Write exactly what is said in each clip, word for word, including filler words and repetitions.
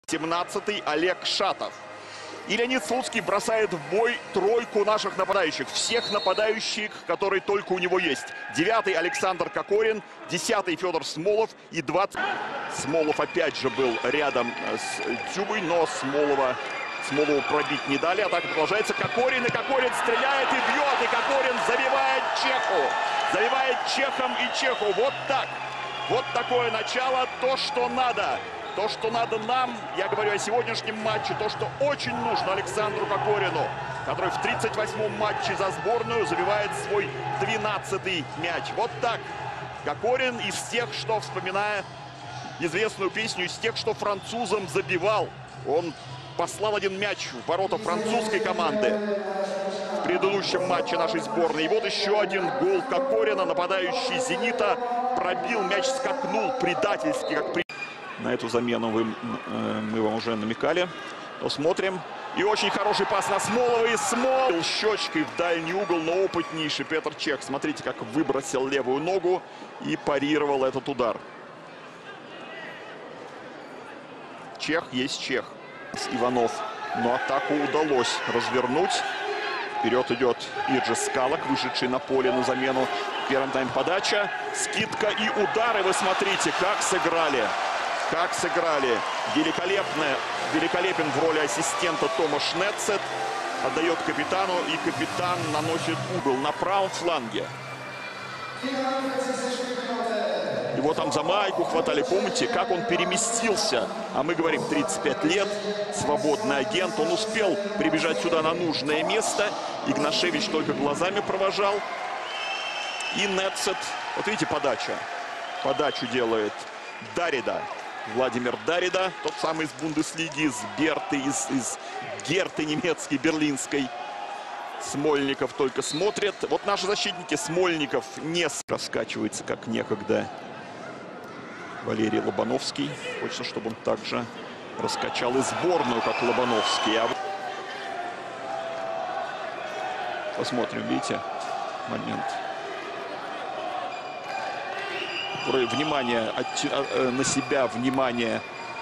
семнадцатый Олег Шатов. И Леонид Слуцкий бросает в бой тройку наших нападающих. Всех нападающих, которые только у него есть. Девятый Александр Кокорин, десятый Федор Смолов и двадцатый... Смолов опять же был рядом с Дзюбой, но Смолова, Смолову пробить не дали. Атака продолжается. Кокорин, и Кокорин стреляет и бьет. И Кокорин забивает Чеху. Забивает Чехом и Чеху. Вот так. Вот такое начало. То, что надо. То, что надо нам, я говорю о сегодняшнем матче, то, что очень нужно Александру Кокорину, который в тридцать восьмом матче за сборную забивает свой двенадцатый мяч. Вот так. Кокорин из тех, что, вспоминая известную песню, из тех, что французам забивал. Он послал один мяч в ворота французской команды в предыдущем матче нашей сборной. И вот еще один гол Кокорина, нападающий «Зенита», пробил мяч, скакнул предательски, как при... На эту замену вы, э, мы вам уже намекали. Посмотрим. И очень хороший пас на Смолова. И Смол щечкой в дальний угол, но опытнейший Петр Чех. Смотрите, как выбросил левую ногу и парировал этот удар. Чех есть Чех. Иванов. Но атаку удалось развернуть. Вперед идет Ирджи Скалок, вышедший на поле на замену. В первом тайме подача, скидка и удары. Вы смотрите, как сыграли. Как сыграли. Великолепно, великолепен в роли ассистента Томаш Нетцет. Отдает капитану, и капитан наносит угол на правом фланге. Его там за майку хватали. Помните, как он переместился? А мы говорим, тридцать пять лет, свободный агент. Он успел прибежать сюда на нужное место. Игнашевич только глазами провожал. И Нетцет. Вот видите, подача. Подачу делает Дарида. Владимир Дарида, тот самый из Бундеслиги, из Берты, из, из Герты немецкой, берлинской. Смольников только смотрит. Вот наши защитники. Смольников не раскачивается, как некогда Валерий Лобановский. Хочется, чтобы он также раскачал и сборную, как Лобановский. А... Посмотрим, видите, момент. Внимание, на себя внимание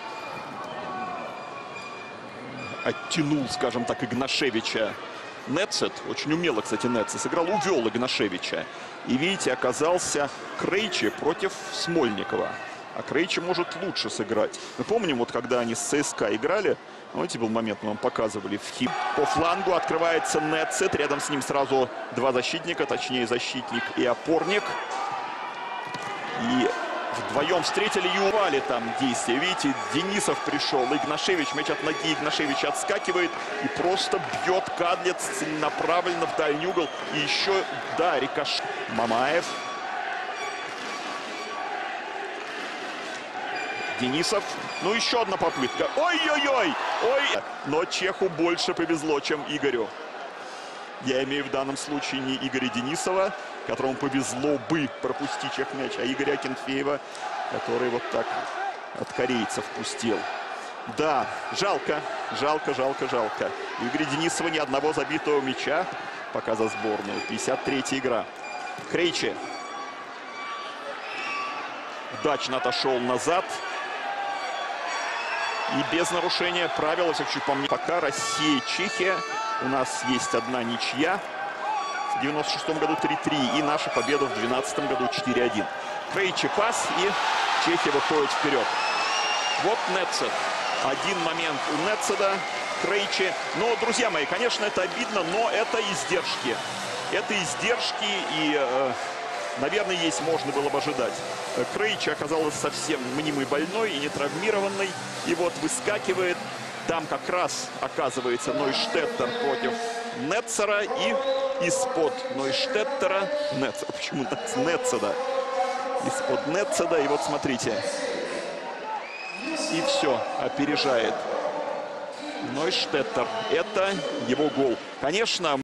оттянул, скажем так, Игнашевича Нетцет. Очень умело, кстати, Нетцет сыграл, увел Игнашевича. И, видите, оказался Крейчи против Смольникова. А Крейчи может лучше сыграть. Мы помним, вот когда они с ЦСКА играли, знаете, был момент, мы вам показывали в хим. По флангу открывается Нетцет. Рядом с ним сразу два защитника, точнее защитник и опорник. И вдвоем встретили и урвали там действия. Видите, Денисов пришел, Игнашевич, мяч от ноги Игнашевича отскакивает и просто бьет Кадлец целенаправленно в дальний угол. И еще, да, рикошет. Мамаев. Денисов. Ну, еще одна попытка. Ой-ой-ой! Ой! Но Чеху больше повезло, чем Игорю. Я имею в данном случае не Игоря Денисова, которому повезло бы пропустить Чех мяч, а Игоря Акинфеева, который вот так от корейцев пустил. Да, жалко, жалко, жалко, жалко. У Игоря Денисова ни одного забитого мяча пока за сборную. пятьдесят третья игра. Крейчи удачно отошел назад. И без нарушения правил, если чуть помню, пока Россия и Чехия. У нас есть одна ничья. В девяносто шестом году три-три. И наша победа в две тысячи двенадцатом году четыре-один. Крейчи пас, и Чехия выходит вперед. Вот Нетцет. Один момент у Нетцеда. Крейчи. Но, друзья мои, конечно, это обидно, но это издержки. Это издержки, и, э, наверное, есть можно было бы ожидать. Крейчи оказалась совсем мнимой больной и не травмированной. И вот выскакивает. Там как раз оказывается Нойштеттер против Нетцера. И из-под Нойштеттера... Нетцера, почему Нетцеда? Из-под Нетцеда. И вот смотрите. И все, опережает Нойштеттер. Это его гол. Конечно...